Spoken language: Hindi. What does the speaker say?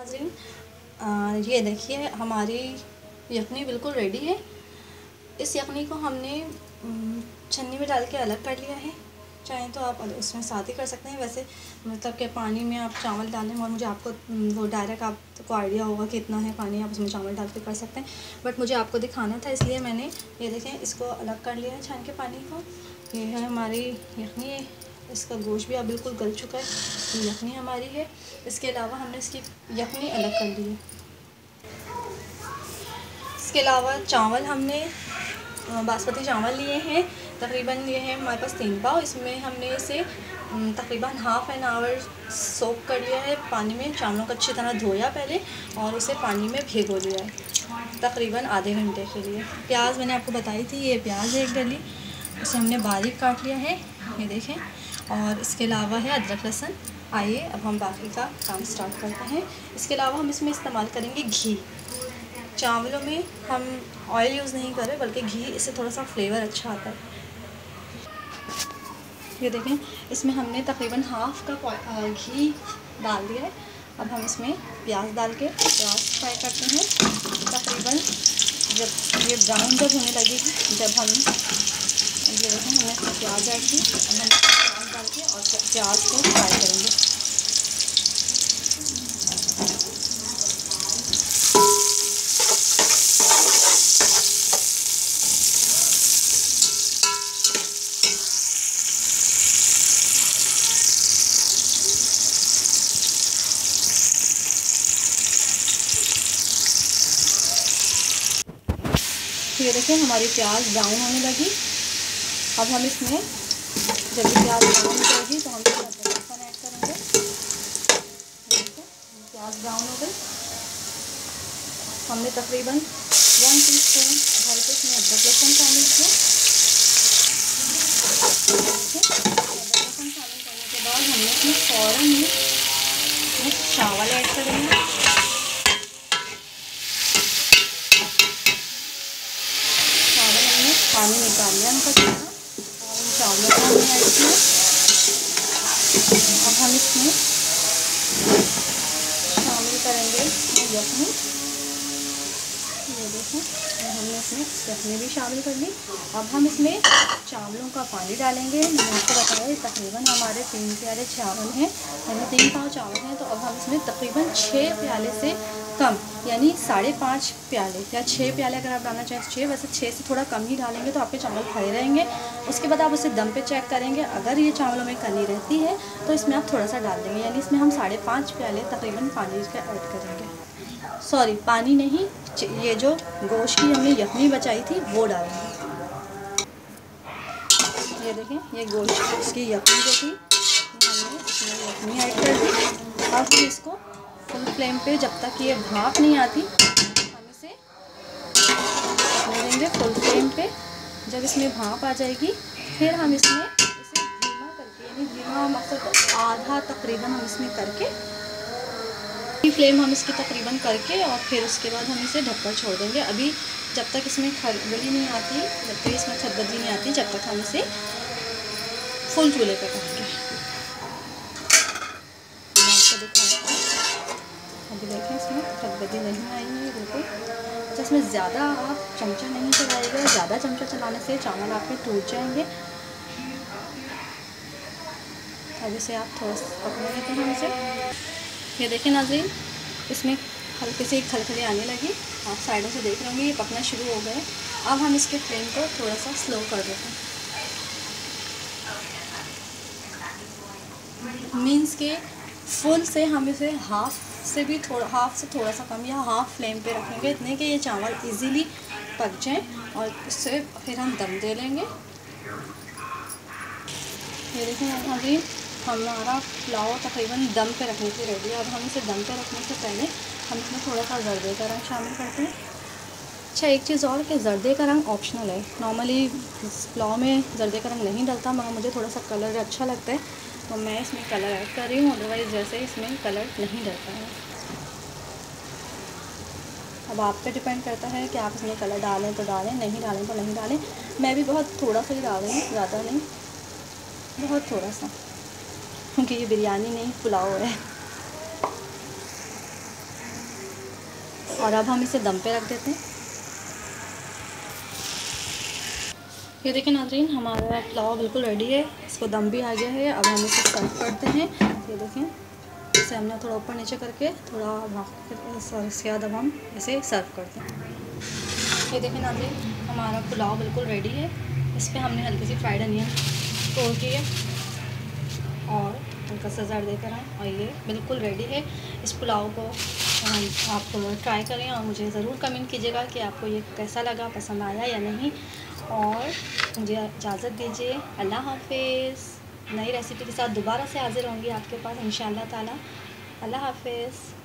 नाज़रीन, ये देखिए हमारी यखनी बिल्कुल रेडी है। इस यखनी को हमने छन्नी में डाल के अलग कर लिया है। चाहें तो आप उसमें साथ ही कर सकते हैं। वैसे मतलब कि पानी में आप चावल डालें और मुझे आपको वो डायरेक्ट आपको आइडिया होगा कि इतना है पानी, आप उसमें चावल डाल के कर सकते हैं, बट मुझे आपको दिखाना था इसलिए मैंने ये देखें इसको अलग कर लिया है छान के पानी को। ये है हमारी यखनी, इसका गोश्त भी अब बिल्कुल गल चुका है। ये यखनी हमारी है। इसके अलावा हमने इसकी यखनी अलग कर ली है। इसके अलावा चावल हमने बासमती चावल लिए हैं, तकरीबन ये है हमारे पास 3 पाव। इसमें हमने इसे तकरीबन हाफ़ एन आवर सोक कर लिया है पानी में। चावलों को अच्छी तरह धोया पहले और उसे पानी में भिगो लिया है तकरीबन आधे घंटे के लिए। प्याज मैंने आपको बताई थी, ये प्याज है 1 डली, उसे हमने बारीक काट लिया है, ये देखें। और इसके अलावा है अदरक लहसुन। आइए अब हम बाकी का काम स्टार्ट करते हैं। इसके अलावा हम इसमें इस्तेमाल करेंगे घी। चावलों में हम ऑयल यूज़ नहीं करें बल्कि घी, इससे थोड़ा सा फ्लेवर अच्छा आता है। ये देखें इसमें हमने तकरीबन हाफ़ कप घी डाल दिया है। अब हम इसमें प्याज डाल के प्याज फ्राई करते हैं। तकरीबन जब ये ब्राउन होने लगेगी, जब हम ये देखें हमने इसमें प्याज ऐड की, अब हम प्याज डाल के और प्याज को फ्राई करेंगे। ये देखिए हमारी प्याज ब्राउन होने लगी। अब हम इसमें जब ये प्याज ब्राउन हो जाएगी तो हम इसमें अदरक लहसुन ऐड करेंगे। प्याज ब्राउन हो गई। हमने तकरीबन 1 टीस्पून भर के इसमें अदरक लहसुन शामिल किया। अदरक लहसुन शामिल करने के बाद हमने इसमें फ़ौरन ही चावल ऐड करेंगे। पानी निकाल लिया उनका थोड़ा और इन चावलों को हमने ऐड किया। अब हम इसमें शामिल करेंगे यखनी। ये देखें हमने इसमें यखनी भी शामिल कर ली। अब हम इसमें चावलों का पानी डालेंगे। मैंने आपको बताया तकरीबन हमारे 3 प्याले चावल हैं, यानी 3 पाव चावल हैं, तो अब हम इसमें तकरीबन 6 प्याले से कम, यानी 5.5 प्याले या 6 प्याले अगर आप डालना चाहें तो 6, वैसे 6 से थोड़ा कम ही डालेंगे तो आपके चावल खड़े रहेंगे। उसके बाद आप उसे दम पे चेक करेंगे, अगर ये चावलों में कमी रहती है तो इसमें आप थोड़ा सा डाल देंगे, यानी इसमें हम 5.5 प्याले तकरीबन पानी का ऐड करेंगे। सॉरी, पानी नहीं, ये जो गोश्त की हमने यखनी बचाई थी वो डालेंगे। ये देखें ये गोश्त इसकी यखनी जो थी हमने इसमें यखनी ऐड कर दी। अब हम इसको फुल फ्लेम पे, जब तक ये भाप नहीं आती हम इसे देंगे फुल फ्लेम पे। जब इसमें भाप आ जाएगी फिर हम इसमें इसे धीमा करके, यानी धीमा मतलब आधा तकरीबन हम इसमें करके, फ्लेम हम इसकी तकरीबन करके और फिर उसके बाद हम इसे ढककर छोड़ देंगे। अभी जब तक इसमें खलबली नहीं आती, जब तक इसमें खदबदी नहीं आती, जब तक हम इसे फुल चूल्हे पर पकाएंगे। मैं आपको दिखाऊंगा। अभी देखें इसमें खदबदी नहीं आई है बिल्कुल। अच्छा, इसमें ज़्यादा आप चमचा नहीं चलाइएगा, ज़्यादा चमचा चलाने से चावल आपके टूट जाएंगे। अब इसे आप थोड़ा सा पकने देते हैं इसे। ये देखें नाज़रीन, इसमें हल्के से खलखली आने लगी, आप साइडों से देख रहे होंगे ये पकना शुरू हो गए। अब हम इसके फ्लेम को थोड़ा सा स्लो कर देते हैं, मीन्स के फुल से हम इसे हाफ़ से थोड़ा सा कम या हाफ़ फ्लेम पे रखेंगे, इतने कि ये चावल इजीली पक जाएं और उससे फिर हम दम दे लेंगे। ये देखें नाज़रीन, हमारा पुलाव तकरीबन दम पे रखने के रेडी है। अब हम इसे दम पे रखने से पहले हम इसमें थोड़ा सा जर्दे का रंग शामिल करते हैं। अच्छा, एक चीज़ और कि जर्दे का रंग ऑप्शनल है। नॉर्मली पुलाव में जर्दे का रंग नहीं डलता, मगर मुझे थोड़ा सा कलर अच्छा लगता है तो मैं इसमें कलर ऐड कर रही हूँ, अदरवाइज़ जैसे इसमें कलर नहीं डलता है। अब आप पे डिपेंड करता है कि आप इसमें कलर डालें तो डालें, नहीं डालें तो नहीं डालें। मैं भी बहुत थोड़ा सा ही डाल रही हूँ, ज़्यादा नहीं, बहुत थोड़ा सा, क्योंकि ये बिरयानी नहीं पुलाव है। और अब हम इसे दम पे रख देते हैं। ये देखिए नाज़रीन, हमारा पुलाव बिल्कुल रेडी है, इसको दम भी आ गया है। अब हम इसे सर्व करते हैं। ये देखें, इसे हमने थोड़ा ऊपर नीचे करके थोड़ा इसके बाद अब हम इसे सर्व करते हैं। ये देखें नाज़रीन, हमारा पुलाव बिल्कुल रेडी है। इस पर हमने हल्की सी फ्राइड अनियन तोड़ की है और हल्का सा ज़र देकर आए, और ये बिल्कुल रेडी है। इस पुलाव को आप ट्राई करें और मुझे ज़रूर कमेंट कीजिएगा कि आपको ये कैसा लगा, पसंद आया या नहीं। और मुझे इजाज़त दीजिए, अल्लाह हाफ़िज़। नई रेसिपी के साथ दोबारा से हाज़िर होंगी आपके पास इंशाअल्लाह ताला। अल्लाह हाफ़िज़।